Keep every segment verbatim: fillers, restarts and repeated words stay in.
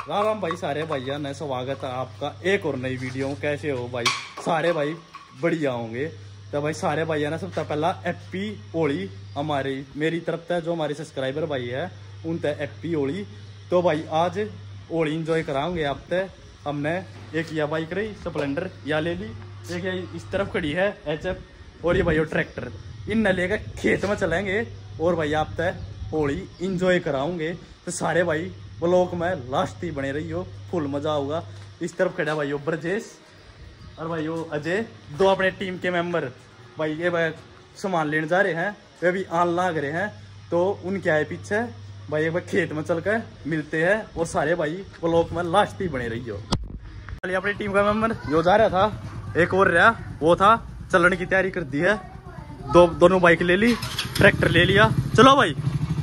राम राम भाई सारे भैया ने स्वागत है आपका एक और नई वीडियो में। कैसे हो भाई सारे भाई? बढ़िया होंगे। तो भाई सारे भैया ने सबसे पहला हैप्पी होली हमारी मेरी तरफ से जो हमारे सब्सक्राइबर भाई है उन तक हैप्पी होली। तो भाई आज होली इंजॉय कराओगे आप तक। हमने एक यह बाइक रही स्प्लेंडर या ले ली, एक ये इस तरफ खड़ी है एच एफ और ये भाई ट्रैक्टर, इन न लेकर खेत में चलेंगे और भाई आप तक होली इंजॉय कराओगे। तो सारे भाई ब्लॉक में लास्ट ही बने रही हो, फुल मजा होगा। इस तरफ खड़ा भाई ब्रजेश और भाई वो अजय, दो अपने टीम के मेंबर भाई। ये भाई सामान लेने जा रहे हैं, वे भी आन लाग रहे हैं, तो उनके आए पीछे भाई एक बार खेत में चलकर मिलते हैं और सारे भाई ब्लॉक में लास्ट ही बने रही हो। अपनी टीम का मेंबर जो जा रहा था, एक और रहा वो था चलने की तैयारी कर दी है। दो दोनों बाइक ले ली, ट्रैक्टर ले लिया। चलो भाई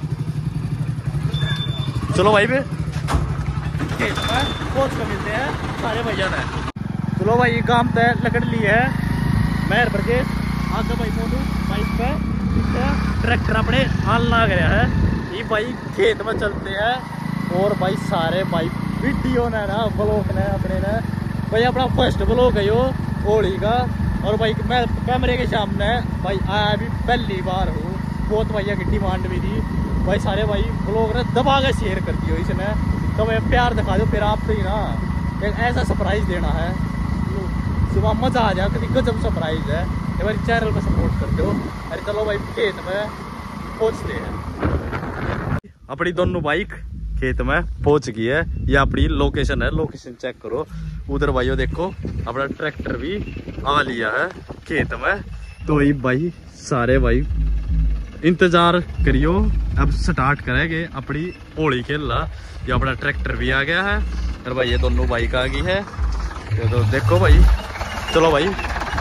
चलो भाई पे खेत में पहुंच कर मिलते हैं सारे भैया ने। चलो भाई काम तय लकड़ ली है मेहर ब्रजेश, आगे भाई मोनू बाइक पे ट्रैक्टर अपने हाल लग रहा है। ये भाई खेत में चलते हैं और भाई सारे भाई वीडियो ने ना ब्लॉग ने अपने ने भाई अपना फर्स्ट ब्लॉग है यो होली का। और भाई मैं कैमरे के सामने भाई आया भी पहली बार हूँ, बहुत भैया की डिमांड भी थी भाई। सारे भाई ब्लॉग ने दबा के शेयर कर दियो इसने, तो भाई प्यार दिखा दो फिर आप तो ही ना एक ऐसा सरप्राइज देना है, सुबह मजा आ जाए। कभी गजब सरप्राइज है, एक बार चैनल को सपोर्ट कर दो। अरे चलो भाई खेत में पहुंचते हैं। अपनी दोनों बाइक खेत में पहुंच गई है, ये अपनी लोकेशन है, लोकेशन चेक करो उधर भाइयों। देखो अपना ट्रैक्टर भी आ लिया है खेत में। तो ये भाई सारे भाई इंतजार करियो, अब स्टार्ट करेंगे अपनी होली खेलना। ये अपना ट्रैक्टर भी आ गया है और भाई ये दोनों बाइक आ गई है। तो देखो भाई चलो भाई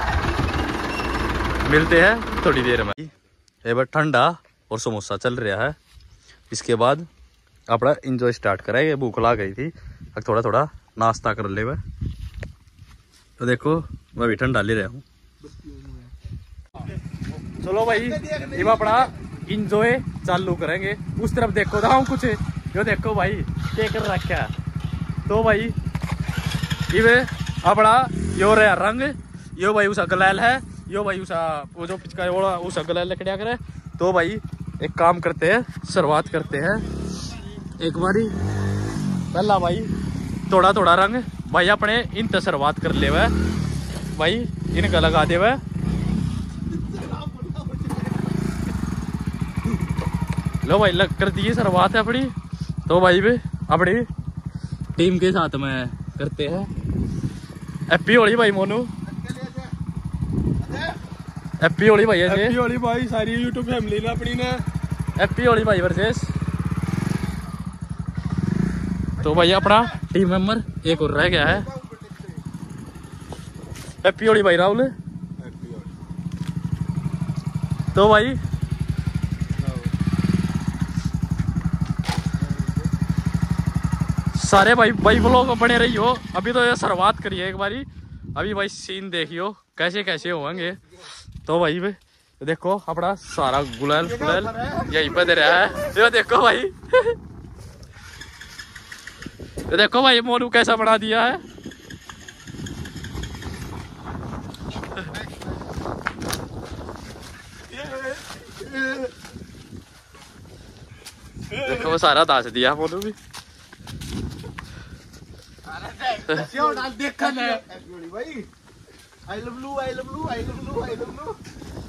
मिलते हैं थोड़ी देर में। ये बार ठंडा और समोसा चल रहा है, इसके बाद अपना इंजॉय स्टार्ट करेंगे। भूख ला गई थी, अब थोड़ा थोड़ा नाश्ता कर ले। तो देखो मैं भी ठंडा ले रहा हूँ। चलो भाई ये अपना इंजॉय चालू करेंगे। उस तरफ देखो था कुछ, यो देखो भाई क्या कर रखा है। तो भाई ये अपना यो रहा रंग, यो भाई उसा गलैल है, यो भाई उसा वो जो पिचका उसा गलैल लकड़िया करे। तो भाई एक काम करते हैं, शुरुआत करते हैं एक बारी। पहला भाई थोड़ा थोड़ा रंग भाई अपने इन शुरुआत कर ले भाई, इनका लगा दे वह। लो भाई लग कर दी शुरुआत है अपनी। तो भाई भी अपनी टीम के साथ में करते हैं हैप्पी होली भाई मोनू, हैप्पी होली भाई, हैप्पी होली भाई सारी यूट्यूब फैमिली ने अपनी ने हैप्पी होली भाई वर्सेस। तो भाई अपना टीम मेंबर एक और रह गया है, हैप्पी होली भाई राहुल। तो भाई सारे भाई भाई ब्लॉग बने रही हो। अभी तो ये शुरुआत करिए एक बारी, अभी भाई सीन देखियो कैसे कैसे होंगे। तो भाई देखो अपना सारा गुलाल गुलाल यहीं पे दे रहा है। ये देखो भाई ये देखो भाई मोनू कैसा बना दिया है। देखो वो सारा दास दिया मोनू भी। I love you, I love you, I love you, I love you.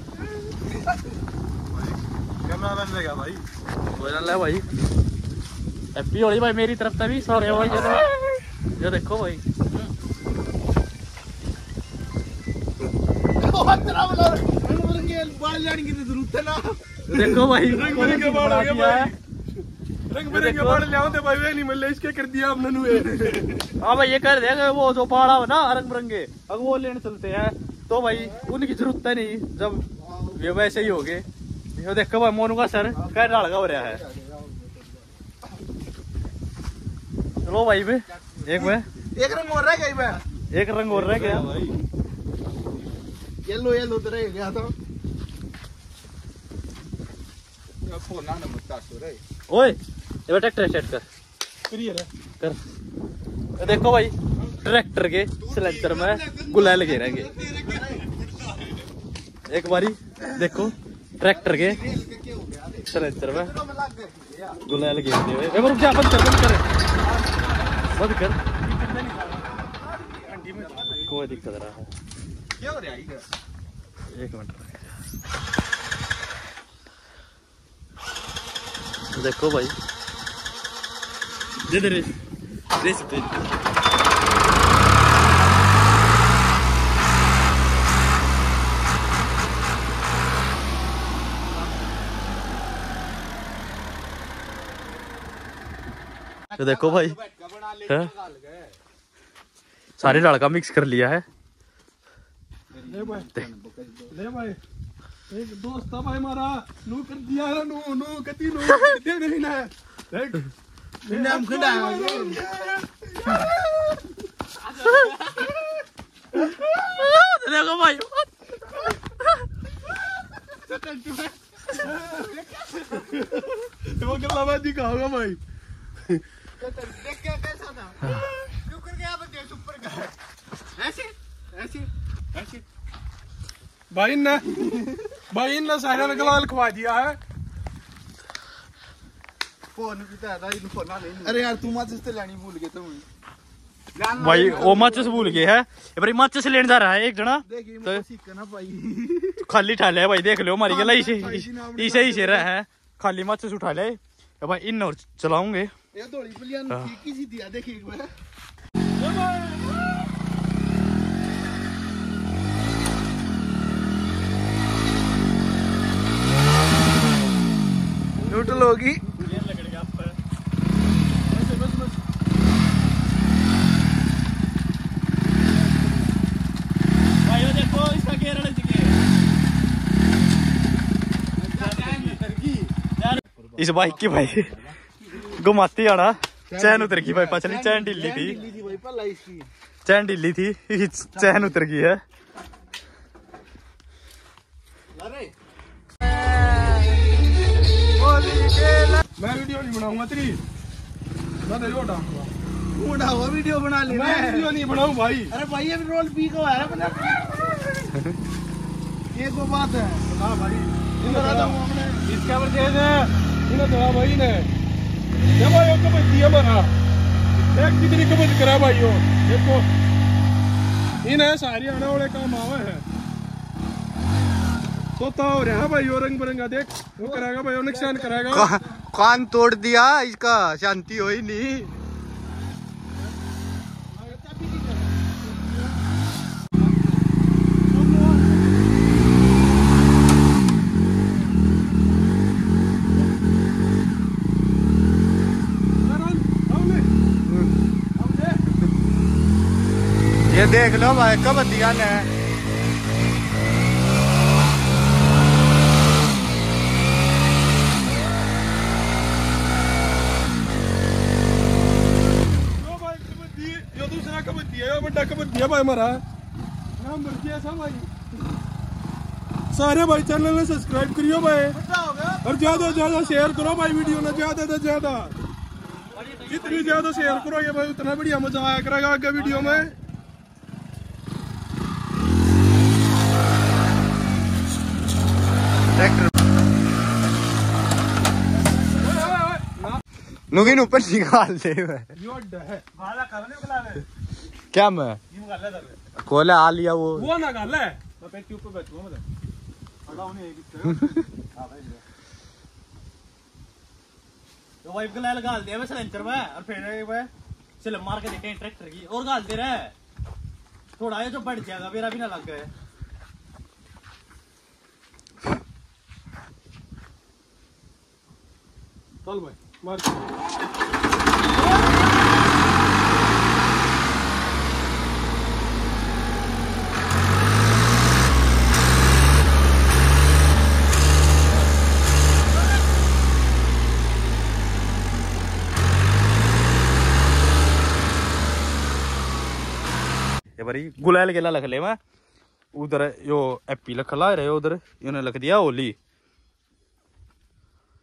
Camera बन जाएगा भाई, बोल भाई हैप्पी होली भाई मेरी तरफ से भी। सॉरी भाई ये तो ये देखो भाई बाल जाने की जरूरत है ना। देखो भाई रंग बिरंगे बाल हो गए भाई, रंग बिरंगे बाल ले आओ भाई। वे नहीं मिल इसके कर दिया हमने नुए। हाँ भाई ये कर देगा वो जो पहाड़ा है ना रंग बिरंगे, अब वो लेने चलते हैं। तो भाई उनकी जरूरत है नहीं, जब ये वैसे ही हो गए। ये देखो भाई मोनू का सर क्या डालगा हो रहा है। चलो भाई बे एक में एक रंग और रह गया भाई, एक रंग और रह गया भाई। येलो येलो तो रह गया था। फोन ना नंबर स्टार्ट हो रहा है। ओए ये ट्रैक्टर स्टार्ट कर क्लियर है कर। देखो भाई ट्रैक्टर के सिलेंडर में गुलाल लगे रहेंगे। एक बारी देखो ट्रैक्टर के सिलेंडर में गुलाल लगे हुए। क्या बंद कर बंद कर बंद कर कोई दिक्कत रहा है। क्या हो रहा है? एक मिनट देखो भाई दे दे रे दे सकते तो देखो भाई है? सारे डाल का मिक्स कर लिया है। ले भाई ले भाई एक दोस्त था भाई हमारा नू कर दिया ना नू नू कती नू दे नहीं ना देख नाम खड़ा देखो भाई तो क्या बात दिखाओगा भाई देख के कैसा था शुक्र गया बच्चे सुपर का ऐसे ऐसे ऐसे भाई ने भाई ने सारा गलाल खवा दिया है। फोन भी था इन फोन ना ले। अरे यार तू माचिस तो लानी भूल गए तुम भाई वो माचिस भूल गए है। भाई माचिस लेने जा रहा है एक जना तो सीखना भाई खाली उठा ले भाई देख लो हमारी गला इसे इसे ही रहा है खाली माचिस उठा ले भाई इन और चलाऊंगे ये थोड़ी प्लान ठीक ही सी दिया देखिए एक बार न्यूट्रल होगी भाई देखो इसका गियर अड़ चुके इस बाइक की भाई घुमाती आना चैन उतर गई भाई पचली चैन ढीली थी चैन ढीली थी चैन उतर गई है। मैं वीडियो नहीं बनाऊंगा तेरी मैं तेरी उठाऊंगा उठाओ वीडियो बना ले मैं वीडियो नहीं बनाऊं भाई। अरे भाई ये रोल पी को है बना ये को बात है हां भाई इधर आ जाओ हमने इसका परचेज है इन्हें तो भाई ने ये भाई को बच्ची है मरा एक कितनी कबज करा भाईयो देखो इन्हें सारी आने वाले काम आवे है सोता हो रहा है भाई वो रंग बिरंगा देख वो करेगा भाई वो नुकसान करेगा कान तोड़ दिया इसका शांति हो ही नहीं। ये देख लो भाई कब दिया ने भाई हमारा नाम बढ़िया सा भाई सारे भाई चैनल ने सब्सक्राइब करियो भाई और ज्यादा ज्यादा शेयर करो भाई वीडियो ना ज्यादा से ज्यादा जितनी ज्यादा शेयर करोगे भाई उतना बढ़िया मजा आया करेगा आगे वीडियो में। नुगिन ऊपर निकाल दे क्या मैं कोला आ लिया वो वो ना गाल है मैं पेट के ऊपर बैठूंगा मतलब अड़ा होने है कितना तो वाइफ का लाल गाल दिया मैं सिलेंडर में और फिर मैं चल मार के देखें ट्रैक्टर की और गाल दे रहा है थोड़ा ये जो बढ़ जाएगा मेरा भी ना लग गए चल भाई मार बारी गुलाल गेला लख ले मैं उधर यो एपी लख ला रहे उधर इन्होंने लख दिया होली।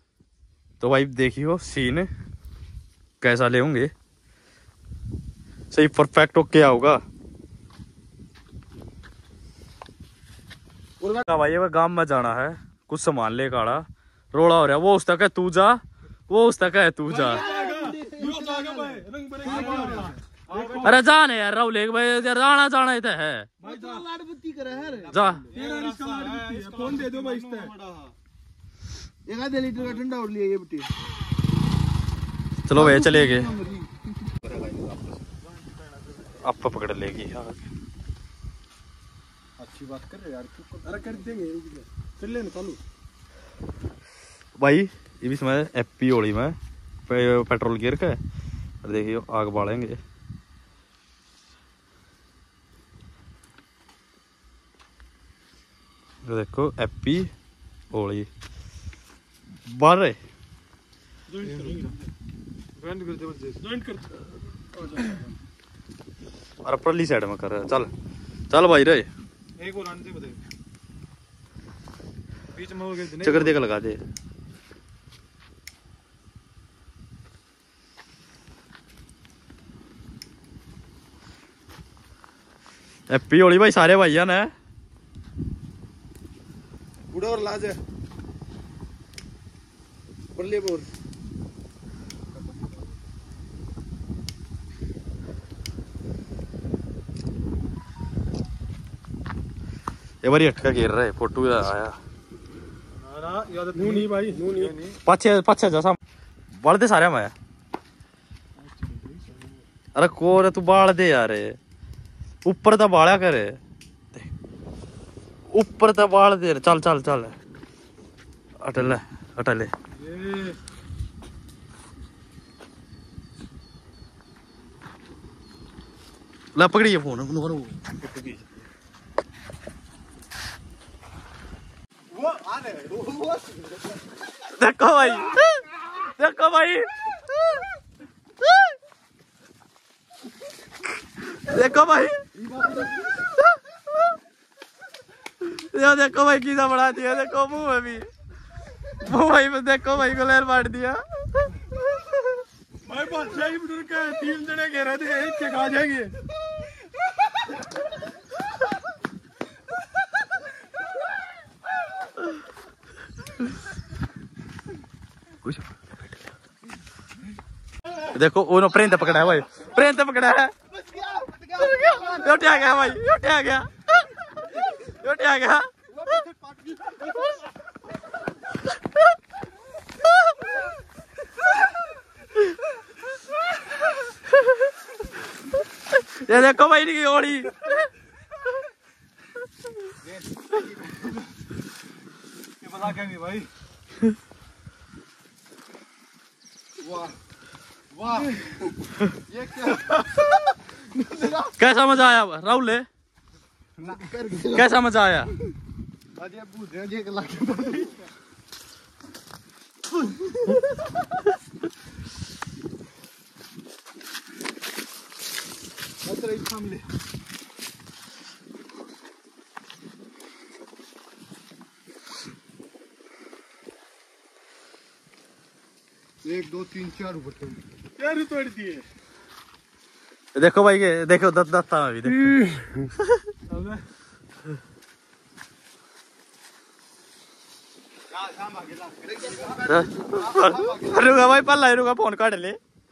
तो भाई देखियो सीन कैसा ले होंगे सही परफेक्ट ओके आओगा भाई। वो गांव में जाना है, कुछ सामान ले काड़ा रोड़ा हो रहा। वो उस तक है तू जा, वो उस तक है तू जा। अरे जाने यार राहुल एक भाई जाना जाना ही तो है जा। फोन दे दो भाई एक आधे लीटर का ठंडा और लिया ये बेटी। चलो भाई चले गए, आप पकड़ लेगी। अच्छी बात कर रहे यार। अरे कर देंगे चल ले निकालो भाई। ये भी समय एपी होली में पे, पेट्रोल गिर के और देखियो आग बालेंगे। देखो एपी होली बाल रहे और परली साइड में कर रहे। चल चल भाई रे एक और आने दे बीच में हो गए चक्कर देकर लगा दे। एपी होली भाई सारे भाई ने उड़ा और लाज है बल्ले बोल। ये बारी अटका गिर रहा है फोटो आया नू नहीं भाई नू नहीं पाछे पाछे जैसा बाल दे सारे मैं। अरे कोर तू बाल दे यार, ऊपर तो बाड़ा करे, ऊपर तो बाल दे। चल चल चल अटल अटल ला पकड़िए फोन। वो आ रहे वो देखो भाई देखो भाई देखो भाई यो देखो भाई किसा बढ़ा दिया। देखो मुंह में भी मुंह भाई में देखो भाई को लहर मार दिया। भाई बादशाह ही बुजुर्ग का तीन जने कह रहे थे एक के खा जाएंगे। कुछ देखो उन्होंने प्रेम तो पकड़ा है भाई, प्रेम तो पकड़ा है। उठा गया भाई, उठा गया उठा गया। ये देखो भाई की ओड़ी बता क्या भाई। वाह वाह ये क्या कैसा मजा आया राहुल? कैसा मजा आया? अजय पूछ रहे हैं लाख सामने एक दो तीन चार ऊपर यार तोड़ दिए। देखो भाई के देखो दत दत्ता में भी देखो। रुका भाई पल्ला रुका फोन काट ले।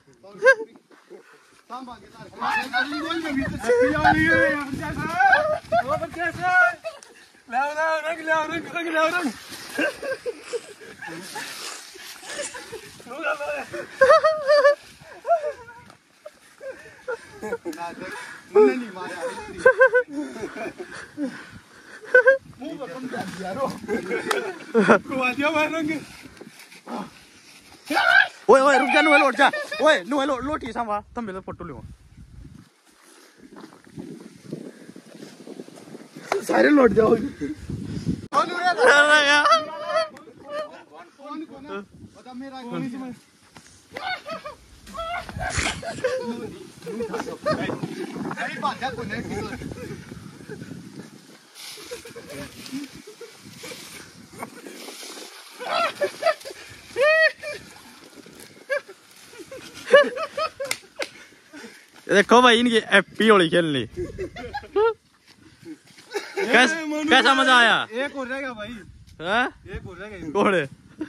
मैंने नहीं मारा ओए ओए रुक जा नु लौट जा। ओए नु लो लोटी सामा तुम मेरे फोटो लियो सारे लौट जाओ। मेरा देखो भाई इनकी एपी होली खेलनी। कैस, कैसा मजा आया? एक हो जाएगा भाई, है? एक हो जाएगा। घोड़े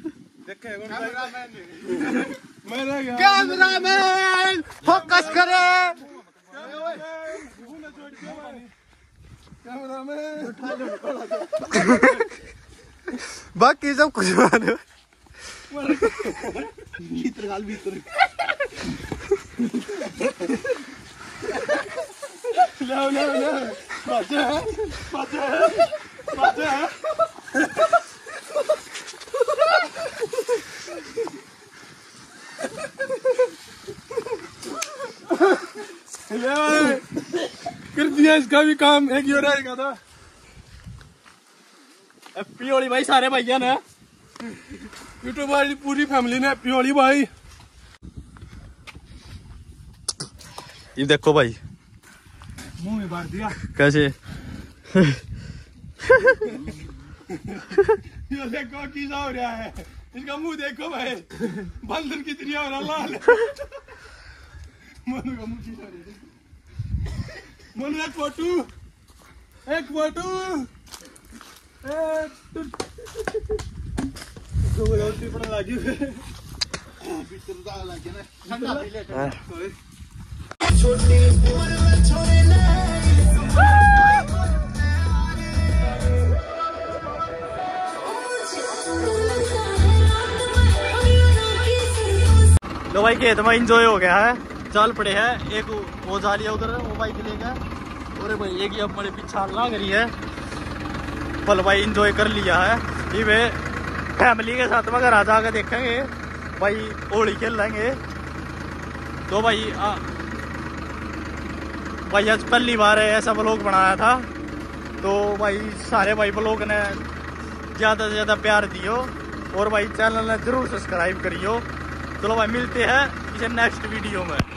कैमरामैन फोकस करे। बाकी सब कुछ मानो भीतर गाल भीतर लो लो लो बचा बचा बचा कर दिया इसका भी काम। एक ही रहेगा था एपी होली भाई सारे भैया ने यूट्यूब वाली पूरी फैमिली ने एपी होली भाई। ये देखो भाई मुंह में बांट दिया कैसे। ये देखो किसा हो रहा है, इसका मुंह देखो भाई, बंदर की तरह हो रहा लाल। मनु का मुंह किसा हो रहा है। मनु एक फोटो एक फोटो पड़ा लगी भीतर गाल लगे ना ठंडा पी ले लो भाई खेत में इंजॉय हो गया है। चल पड़े है एक वो जा लिया उधर वो बाइक लेगा और भाई एक ही अब मेरे पीछा लाग रही है। पल भाई इंजॉय कर लिया है। ये वे फैमिली के साथ में घर आ जाकर देखेंगे भाई होली खेल लेंगे। तो भाई आ, भाई आज पहली बार ऐसा व्लॉग बनाया था तो भाई सारे भाई व्लॉग ने ज़्यादा से ज़्यादा प्यार दियो और भाई चैनल ने जरूर सब्सक्राइब करियो। चलो भाई मिलते हैं इसे नेक्स्ट वीडियो में।